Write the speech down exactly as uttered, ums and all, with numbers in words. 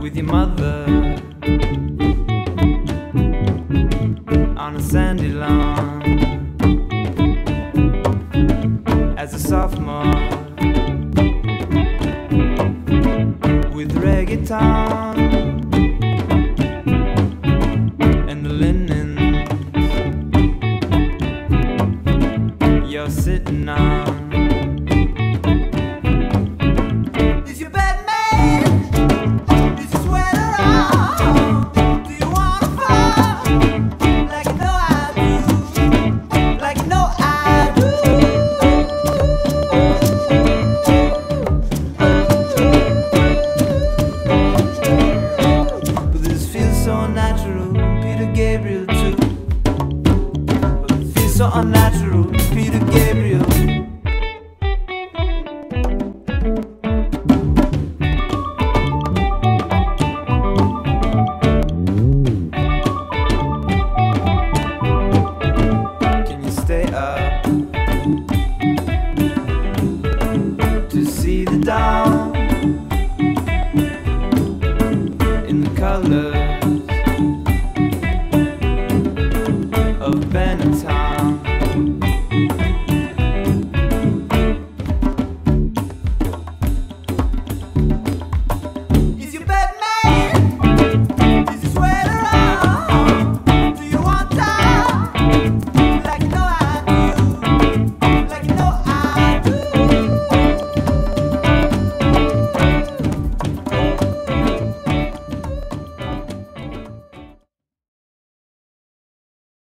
with your mother on a sandy lawn as a sophomore with reggaeton and the linens you're sitting on. Gabriel too, but it feels so unnatural. Peter Gabriel. Can you stay up to see the dawn in the color?